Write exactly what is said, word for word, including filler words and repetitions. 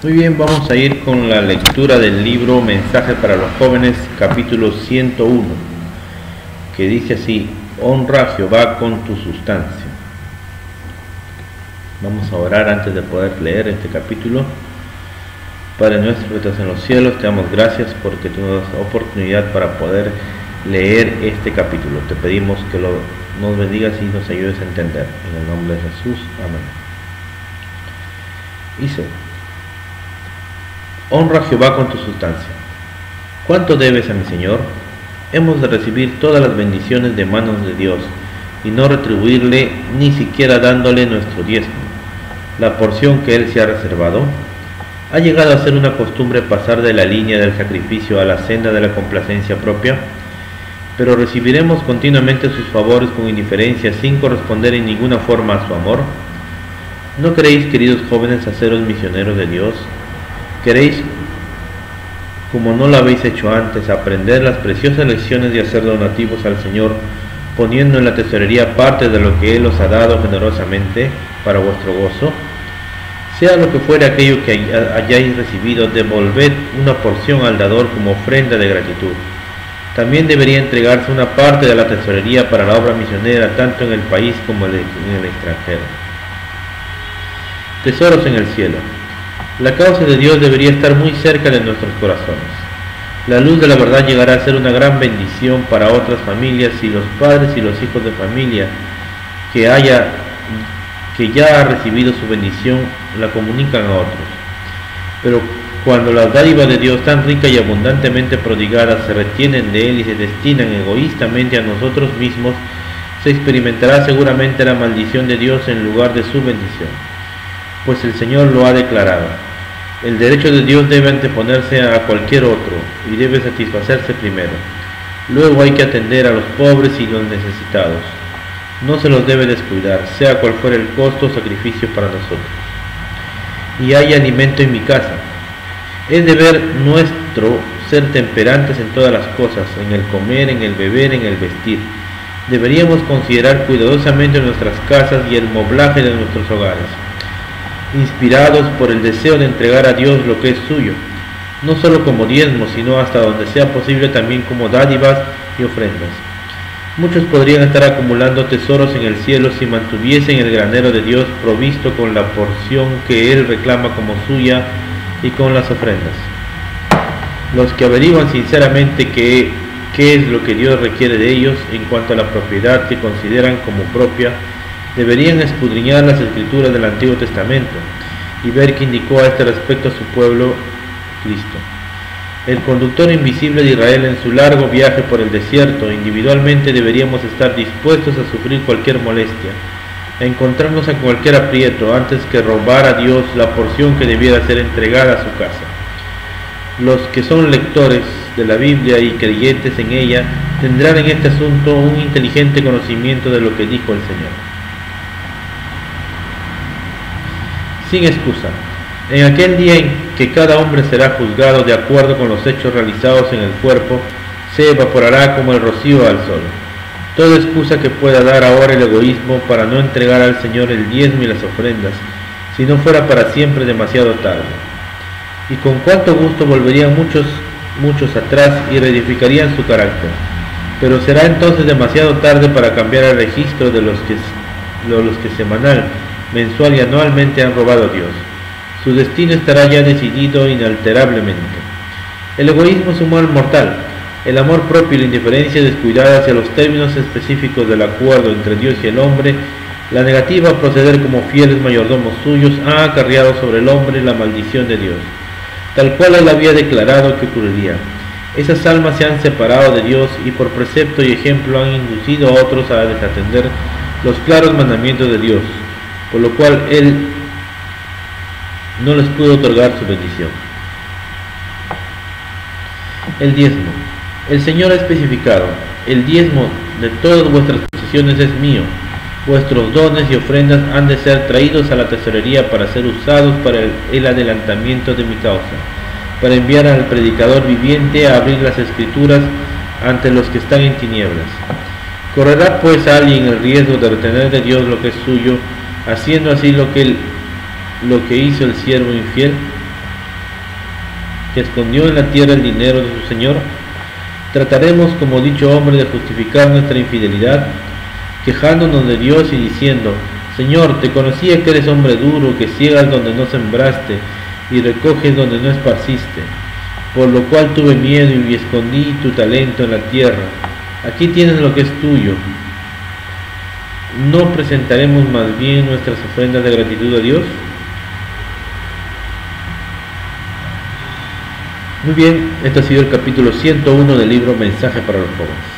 Muy bien, vamos a ir con la lectura del libro Mensaje para los Jóvenes, capítulo ciento uno, que dice así: honra a Jehová con tu sustancia. Vamos a orar antes de poder leer este capítulo. Padre nuestro que estás en los cielos, te damos gracias porque tú nos das oportunidad para poder leer este capítulo. Te pedimos que lo, nos bendigas y nos ayudes a entender. En el nombre de Jesús, amén. Dice: honra a Jehová con tu sustancia. ¿Cuánto debes a mi Señor? Hemos de recibir todas las bendiciones de manos de Dios y no retribuirle ni siquiera dándole nuestro diezmo, la porción que Él se ha reservado. ¿Ha llegado a ser una costumbre pasar de la línea del sacrificio a la senda de la complacencia propia? Pero recibiremos continuamente sus favores con indiferencia sin corresponder en ninguna forma a su amor. ¿No queréis, queridos jóvenes, haceros misioneros de Dios? ¿Queréis, como no lo habéis hecho antes, aprender las preciosas lecciones de hacer donativos al Señor, poniendo en la tesorería parte de lo que Él os ha dado generosamente para vuestro gozo? Sea lo que fuere aquello que hayáis recibido, devolved una porción al dador como ofrenda de gratitud. También debería entregarse una parte de la tesorería para la obra misionera, tanto en el país como en el extranjero. Tesoros en el cielo. La causa de Dios debería estar muy cerca de nuestros corazones. La luz de la verdad llegará a ser una gran bendición para otras familias si los padres y los hijos de familia que, haya, que ya ha recibido su bendición la comunican a otros. Pero cuando las dádivas de Dios tan rica y abundantemente prodigadas se retienen de Él y se destinan egoístamente a nosotros mismos, se experimentará seguramente la maldición de Dios en lugar de su bendición. Pues el Señor lo ha declarado: el derecho de Dios debe anteponerse a cualquier otro y debe satisfacerse primero. Luego hay que atender a los pobres y los necesitados. No se los debe descuidar, sea cual fuera el costo o sacrificio para nosotros. Y hay alimento en mi casa. Es deber nuestro ser temperantes en todas las cosas, en el comer, en el beber, en el vestir. Deberíamos considerar cuidadosamente nuestras casas y el moblaje de nuestros hogares, inspirados por el deseo de entregar a Dios lo que es suyo, no solo como diezmo, sino hasta donde sea posible también como dádivas y ofrendas. Muchos podrían estar acumulando tesoros en el cielo si mantuviesen el granero de Dios provisto con la porción que Él reclama como suya y con las ofrendas. Los que averiguan sinceramente qué, qué es lo que Dios requiere de ellos en cuanto a la propiedad que consideran como propia, deberían escudriñar las escrituras del Antiguo Testamento y ver que indicó a este respecto a su pueblo Cristo, el conductor invisible de Israel en su largo viaje por el desierto. Individualmente deberíamos estar dispuestos a sufrir cualquier molestia, a encontrarnos en cualquier aprieto, antes que robar a Dios la porción que debiera ser entregada a su casa. Los que son lectores de la Biblia y creyentes en ella tendrán en este asunto un inteligente conocimiento de lo que dijo el Señor. Sin excusa. En aquel día en que cada hombre será juzgado de acuerdo con los hechos realizados en el cuerpo, se evaporará como el rocío al sol. Toda excusa que pueda dar ahora el egoísmo para no entregar al Señor el diezmo y las ofrendas, si no fuera para siempre demasiado tarde. Y con cuánto gusto volverían muchos, muchos atrás y reedificarían su carácter. Pero será entonces demasiado tarde para cambiar el registro de los que, de los que semanal, mensual y anualmente han robado a Dios. Su destino estará ya decidido inalterablemente. El egoísmo es un mal mortal. El amor propio y la indiferencia descuidada hacia los términos específicos del acuerdo entre Dios y el hombre, la negativa a proceder como fieles mayordomos suyos, ha acarreado sobre el hombre la maldición de Dios, tal cual Él había declarado que ocurriría. Esas almas se han separado de Dios y por precepto y ejemplo han inducido a otros a desatender los claros mandamientos de Dios, por lo cual Él no les pudo otorgar su bendición. El diezmo. El Señor ha especificado: el diezmo de todas vuestras posesiones es mío. Vuestros dones y ofrendas han de ser traídos a la tesorería para ser usados para el, el adelantamiento de mi causa, para enviar al predicador viviente a abrir las escrituras ante los que están en tinieblas. ¿Correrá pues alguien el riesgo de retener de Dios lo que es suyo, haciendo así lo que, él, lo que hizo el siervo infiel? que escondió en la tierra el dinero de su señor? Trataremos como dicho hombre de justificar nuestra infidelidad, quejándonos de Dios y diciendo: Señor, te conocía que eres hombre duro, que ciegas donde no sembraste y recoges donde no esparciste, por lo cual tuve miedo y escondí tu talento en la tierra. Aquí tienes lo que es tuyo. ¿No presentaremos más bien nuestras ofrendas de gratitud a Dios? Muy bien, este ha sido el capítulo ciento uno del libro Mensaje para los Jóvenes.